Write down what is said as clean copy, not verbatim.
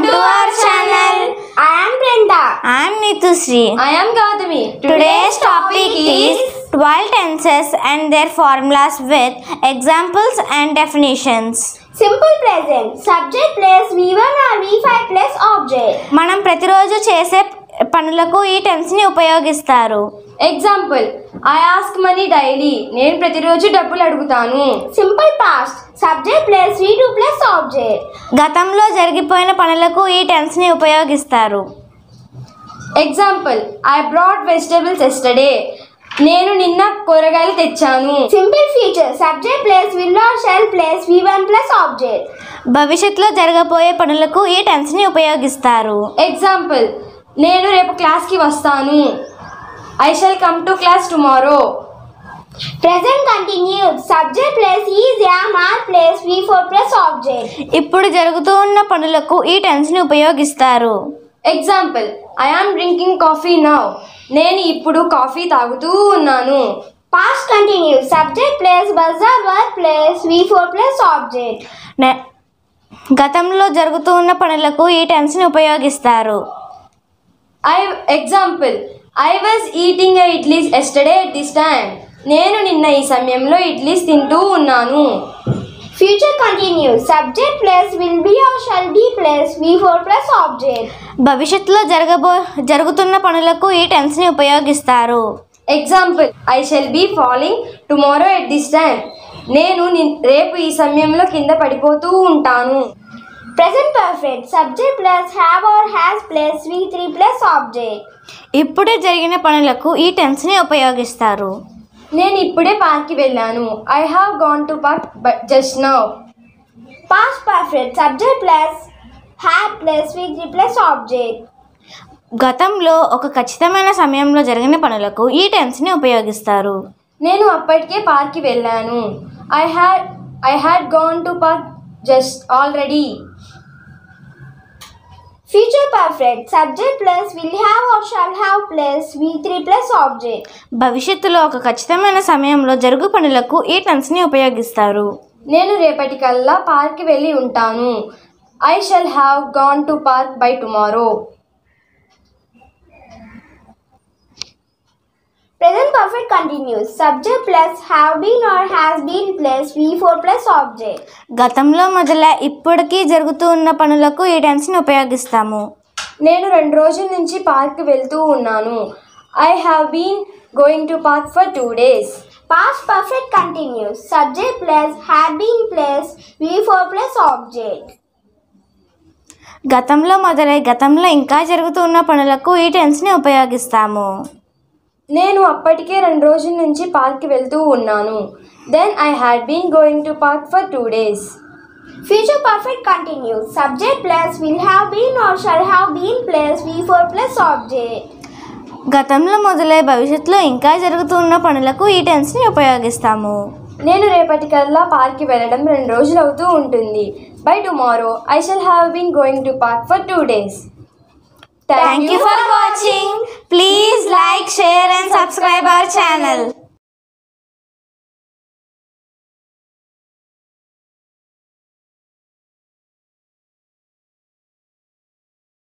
to our channel. I am Brenda. I am Nithusri. I am Gautami. Today's topic is 12 tenses and their formulas with examples and definitions. Simple present. Subject plus V1 or V5 plus object. మనం ప్రతిరోజు చేసే పనులకు ఈ tense ని ఉపయోగిస్తారు. Example: I ask money daily. నేను ప్రతిరోజు డబ్బులు అడుగుతాను. Simple past. Subject plus V2 plus object. గతంలో జరిగిపోయిన పనులకు ఈ టెన్స్ ని ఉపయోగిస్తారు. Example: I brought vegetables yesterday. నేను నిన్న కూరగాయలు తెచ్చాను. Simple future. Subject plus will or shall plus V1 plus object. భవిష్యత్తులో జరగబోయే పనులకు ఈ టెన్స్ ని ఉపయోగిస్తారు. Example: నేను రేపు క్లాస్ కి వస్తాను. I shall come to class tomorrow. Present continued. Subject plus is, am, are plus V4 plus object. ఇప్పుడు జరుగుతూ ఉన్న పనులకు ఈ టెన్స్ ని ఉపయోగిస్తారు. Example: I am drinking coffee now. నేను ఇప్పుడు కాఫీ తాగుతూ ఉన్నాను. Past continued. Subject plus was or were plus V4 plus object. గతంలో జరుగుతూ ఉన్న పనులకు ఈ టెన్స్ ని ఉపయోగిస్తారు. Example: I was eating idlis yesterday at this time. నేను నిన్న ఈ సమయంలో ఇడ్లీస్ తింటూ ఉన్నాను. Future continued. Subject plus will be or shall be plus V4 plus object. భవిష్యత్తులో జరుగుతున్న పనులకు ఈ టెన్స్ ని ఉపయోగిస్తారు. Example: I shall be falling tomorrow at this time. నేను రేపు ఈ సమయంలో కింద పడిపోతూ ఉంటాను. Present perfect. Subject plus have or has plus V3 plus object. ఇప్పుడే జరిగిన పనులకు ఈ టెన్స్ ని ఉపయోగిస్తారు. నేను ఇప్పుడే పార్క్ కి వెళ్ళాను. I have gone to park just now. Past perfect. Subject plus had plus V3 plus object. గతంలో ఒక ఖచ్చితమైన సమయంలో జరిగిన పనులకు ఈ టెన్స్ ని ఉపయోగిస్తారు. నేను అప్పటికే పార్క్ కి వెళ్ళాను. I had gone to park just already. Future perfect. Subject plus will have or shall have plus V3 plus object. భవిష్యత్తులో ఒక ఖచ్చితమైన సమయంలో జరుగు పనులకు ఈ టెన్స్ ని ఉపయోగిస్తారు. నేను రేపటికల్లా పార్క్ కి వెళ్ళి ఉంటాను. I shall have gone to park by tomorrow. Present perfect continuous. Subject plus have been or has been plus V4 plus object. గతంలో మొదలై ఇప్పటికీ జరుగుతూ ఉన్న పనులకు ఈ టెన్స్ ని ఉపయోగిస్తాము. నేను 2 రోజుల నుంచి పార్క్ వెళ్తూ ఉన్నాను. I have been going to park for 2 days. Past perfect continuous. Subject plus had been plus V4 plus object. గతంలో మొదలై గతంలో ఇంకా జరుగుతూ ఉన్న పనులకు ఈ టెన్స్ ని ఉపయోగిస్తాము. నేను అప్పటికే 2 రోజుల నుంచి పార్క్ వెళ్తూ ఉన్నాను. Then I had been going to park for 2 days. Future perfect continuous. Subject plus will have been or shall have been plus V4 plus object. గతంలో మొదలై భవిష్యత్తులో ఇంకా జరుగుతూ ఉన్న పనులకు ఈ టెన్స్ ని ఉపయోగిస్తాము. నేను రేపటికల్లా పార్క్ కి వెళ్ళడం 2 రోజులు అవుతూ ఉంటుంది. By tomorrow I shall have been going to park for 2 days. Thank you for watching. Please like, share and subscribe our channel.